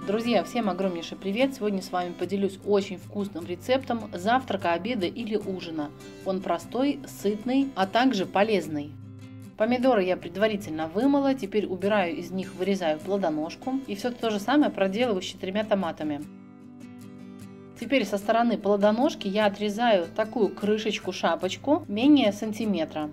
Друзья, всем огромнейший привет! Сегодня с вами поделюсь очень вкусным рецептом завтрака, обеда или ужина. Он простой, сытный, а также полезный. Помидоры я предварительно вымыла, теперь убираю из них, вырезаю плодоножку. И все то же самое проделываю с 4 томатами. Теперь со стороны плодоножки я отрезаю такую крышечку-шапочку менее сантиметра.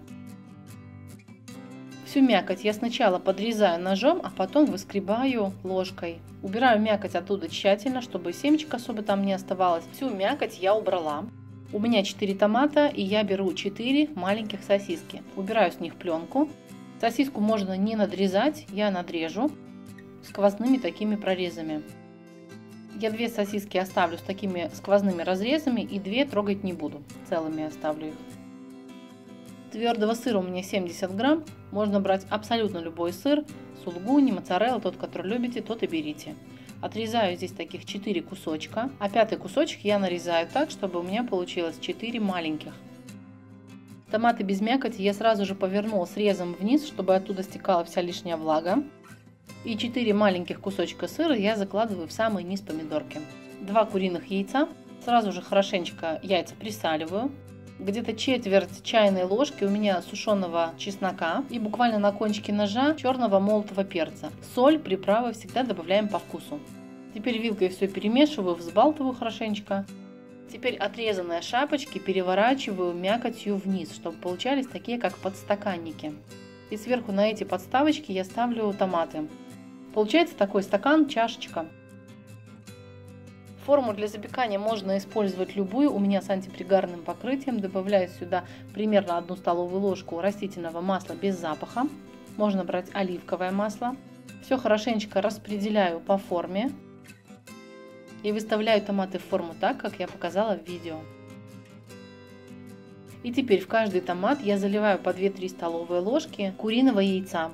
Всю мякоть я сначала подрезаю ножом, а потом выскребаю ложкой. Убираю мякоть оттуда тщательно, чтобы семечек особо там не оставалось. Всю мякоть я убрала. У меня 4 томата, и я беру 4 маленьких сосиски. Убираю с них пленку. Сосиску можно не надрезать, я надрежу сквозными такими прорезами. Я 2 сосиски оставлю с такими сквозными разрезами, и 2 трогать не буду, целыми оставлю их. Твердого сыра у меня 70 грамм, можно брать абсолютно любой сыр, сулугуни, моцарелла, тот, который любите, тот и берите. Отрезаю здесь таких 4 кусочка, а 5-й кусочек я нарезаю так, чтобы у меня получилось 4 маленьких. Томаты без мякоти я сразу же повернула срезом вниз, чтобы оттуда стекала вся лишняя влага. И 4 маленьких кусочка сыра я закладываю в самый низ помидорки. 2 куриных яйца, сразу же хорошенечко яйца присаливаю. Где-то четверть чайной ложки у меня сушеного чеснока и буквально на кончике ножа черного молотого перца. Соль, приправы всегда добавляем по вкусу. Теперь вилкой все перемешиваю, взбалтываю хорошенечко. Теперь отрезанные шапочки переворачиваю мякотью вниз, чтобы получались такие как подстаканники. И сверху на эти подставочки я ставлю томаты. Получается такой стакан, чашечка. Форму для запекания можно использовать любую, у меня с антипригарным покрытием. Добавляю сюда примерно 1 столовую ложку растительного масла без запаха. Можно брать оливковое масло. Все хорошенечко распределяю по форме. И выставляю томаты в форму так, как я показала в видео. И теперь в каждый томат я заливаю по 2-3 столовые ложки куриного яйца.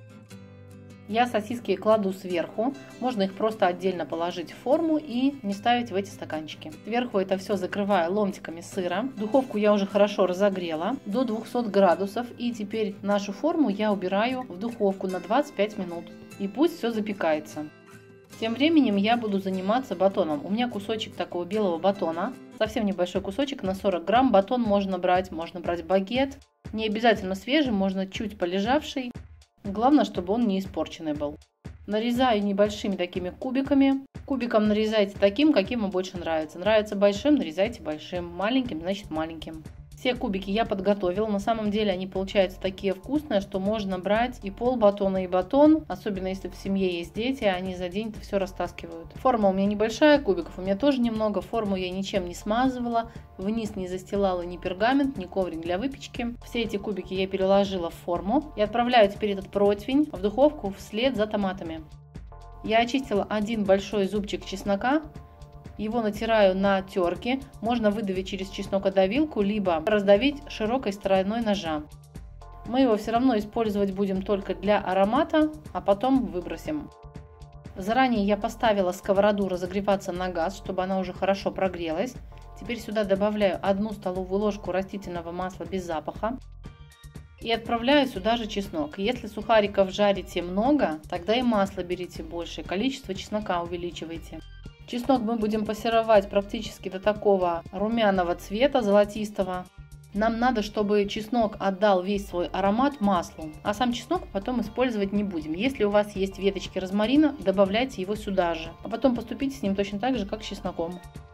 Я сосиски кладу сверху, можно их просто отдельно положить в форму и не ставить в эти стаканчики. Сверху это все закрываю ломтиками сыра. Духовку я уже хорошо разогрела до 200 градусов. И теперь нашу форму я убираю в духовку на 25 минут. И пусть все запекается. Тем временем я буду заниматься батоном. У меня кусочек такого белого батона. Совсем небольшой кусочек на 40 грамм. Батон можно брать багет. Не обязательно свежий, можно чуть полежавший. Главное, чтобы он не испорченный был. Нарезаю небольшими такими кубиками. Кубиком нарезайте таким, каким вам больше нравится. Нравится большим, нарезайте большим. Маленьким, значит маленьким. Все кубики я подготовила. На самом деле они получаются такие вкусные, что можно брать и пол батона, и батон. Особенно если в семье есть дети, они за день-то все растаскивают. Форма у меня небольшая, кубиков у меня тоже немного. Форму я ничем не смазывала. Вниз не застилала ни пергамент, ни коврик для выпечки. Все эти кубики я переложила в форму. И отправляю теперь этот противень в духовку вслед за томатами. Я очистила 1 большой зубчик чеснока. Его натираю на терке, можно выдавить через чеснокодавилку, либо раздавить широкой стороной ножа. Мы его все равно использовать будем только для аромата, а потом выбросим. Заранее я поставила сковороду разогреваться на газ, чтобы она уже хорошо прогрелась. Теперь сюда добавляю 1 столовую ложку растительного масла без запаха. И отправляю сюда же чеснок. Если сухариков жарите много, тогда и масла берите больше, количество чеснока увеличивайте. Чеснок мы будем пассеровать практически до такого румяного цвета, золотистого. Нам надо, чтобы чеснок отдал весь свой аромат маслу, а сам чеснок потом использовать не будем. Если у вас есть веточки розмарина, добавляйте его сюда же, а потом поступите с ним точно так же, как с чесноком.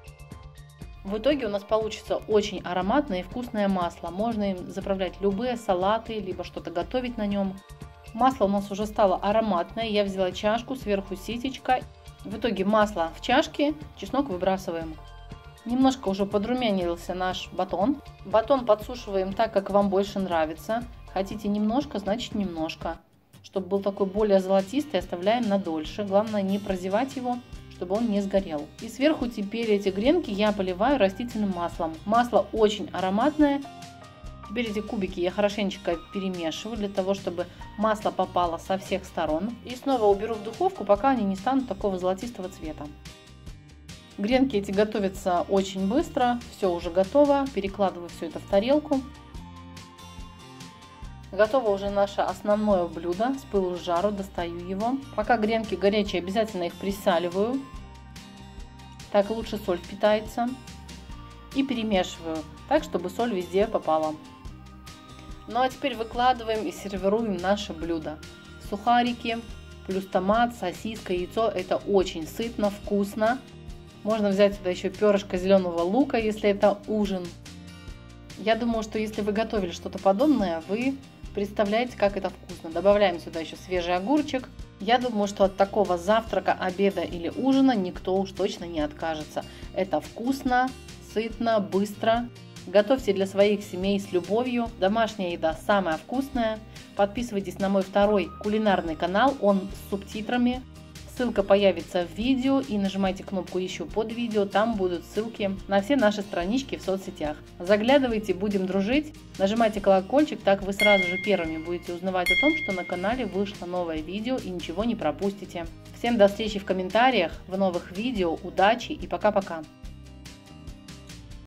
В итоге у нас получится очень ароматное и вкусное масло. Можно им заправлять любые салаты, либо что-то готовить на нем. Масло у нас уже стало ароматное, я взяла чашку, сверху ситечко. В итоге масло в чашке, чеснок выбрасываем. Немножко уже подрумянился наш батон. Батон подсушиваем так, как вам больше нравится. Хотите немножко, значит немножко. Чтобы был такой более золотистый, оставляем на дольше. Главное не прозевать его, чтобы он не сгорел. И сверху теперь эти гренки я поливаю растительным маслом. Масло очень ароматное. Теперь эти кубики я хорошенечко перемешиваю, для того, чтобы масло попало со всех сторон. И снова уберу в духовку, пока они не станут такого золотистого цвета. Гренки эти готовятся очень быстро. Все уже готово. Перекладываю все это в тарелку. Готово уже наше основное блюдо. С пылу с жару достаю его. Пока гренки горячие, обязательно их присаливаю. Так лучше соль впитается. И перемешиваю так, чтобы соль везде попала. Ну а теперь выкладываем и сервируем наше блюдо. Сухарики, плюс томат, сосиска, яйцо. Это очень сытно, вкусно. Можно взять сюда еще перышко зеленого лука, если это ужин. Я думаю, что если вы готовили что-то подобное, вы представляете, как это вкусно. Добавляем сюда еще свежий огурчик. Я думаю, что от такого завтрака, обеда или ужина никто уж точно не откажется. Это вкусно, сытно, быстро. Готовьте для своих семей с любовью. Домашняя еда самая вкусная. Подписывайтесь на мой второй кулинарный канал, он с субтитрами. Ссылка появится в видео, и нажимайте кнопку «Еще» под видео, там будут ссылки на все наши странички в соцсетях. Заглядывайте, будем дружить, нажимайте колокольчик, так вы сразу же первыми будете узнавать о том, что на канале вышло новое видео и ничего не пропустите. Всем до встречи в комментариях, в новых видео, удачи и пока-пока!